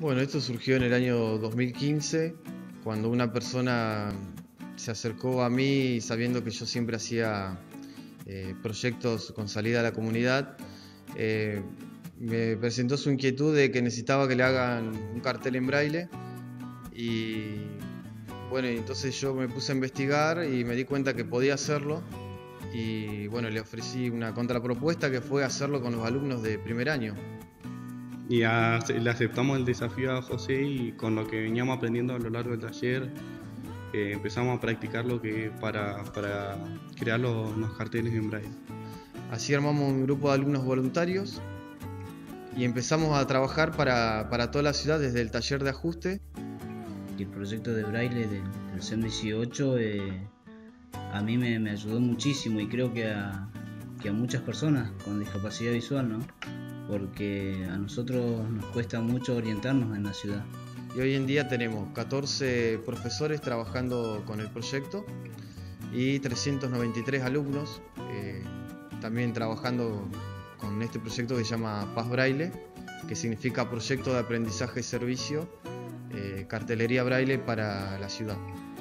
Bueno, esto surgió en el año 2015, cuando una persona se acercó a mí sabiendo que yo siempre hacía proyectos con salida a la comunidad. eh, Me presentó su inquietud de que necesitaba que le hagan un cartel en braille y bueno, entonces yo me puse a investigar y me di cuenta que podía hacerlo y bueno, le ofrecí una contrapropuesta que fue hacerlo con los alumnos de primer año. Le aceptamos el desafío a José y con lo que veníamos aprendiendo a lo largo del taller empezamos a practicar lo que para crear los carteles en braille. Así armamos un grupo de alumnos voluntarios y empezamos a trabajar para toda la ciudad desde el taller de ajuste. El proyecto de braille del SEM 18 a mí me ayudó muchísimo y creo que a muchas personas con discapacidad visual, ¿no? Porque a nosotros nos cuesta mucho orientarnos en la ciudad. Y hoy en día tenemos 14 profesores trabajando con el proyecto y 393 alumnos también trabajando con este proyecto que se llama Paz Braille, que significa Proyecto de Aprendizaje y Servicio, Cartelería Braille para la ciudad.